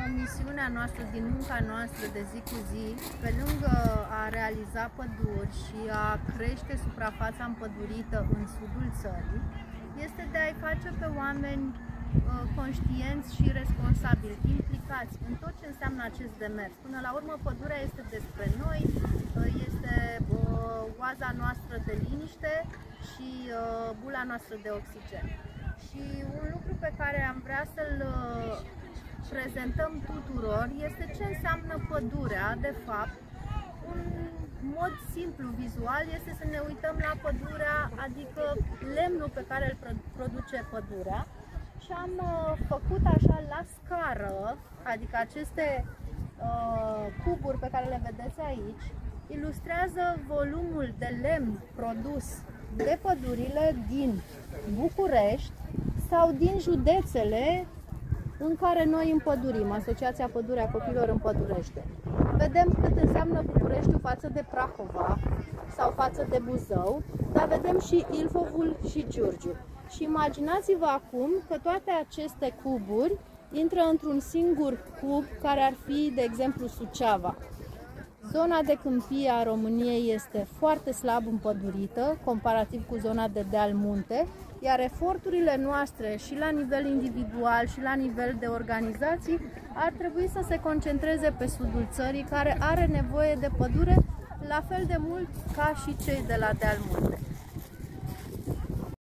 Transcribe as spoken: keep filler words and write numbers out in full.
misiunea noastră, din munca noastră de zi cu zi, pe lângă a realiza păduri și a crește suprafața împădurită în sudul țării, este de a-i face pe oameni conștienți și responsabili, implicați în tot ce înseamnă acest demers. Până la urmă, pădurea este despre noi, este oaza noastră de liniște și bula noastră de oxigen. Și un lucru pe care am vrea să-l prezentăm tuturor este ce înseamnă pădurea, de fapt. Un mod simplu, vizual, este să ne uităm la pădurea, adică lemnul pe care îl produce pădurea. Și am uh, făcut așa la scară, adică aceste uh, cuburi pe care le vedeți aici, ilustrează volumul de lemn produs de pădurile din București sau din județele în care noi împădurim, Asociația Pădurea Copiilor împădurește. Vedem cât înseamnă Bucureștiul față de Prahova sau față de Buzău, dar vedem și Ilfovul și Giurgiu. Și imaginați-vă acum că toate aceste cuburi intră într-un singur cub care ar fi, de exemplu, Suceava. Zona de câmpie a României este foarte slab împădurită, comparativ cu zona de deal munte, iar eforturile noastre și la nivel individual și la nivel de organizații ar trebui să se concentreze pe sudul țării, care are nevoie de pădure la fel de mult ca și cei de la deal munte.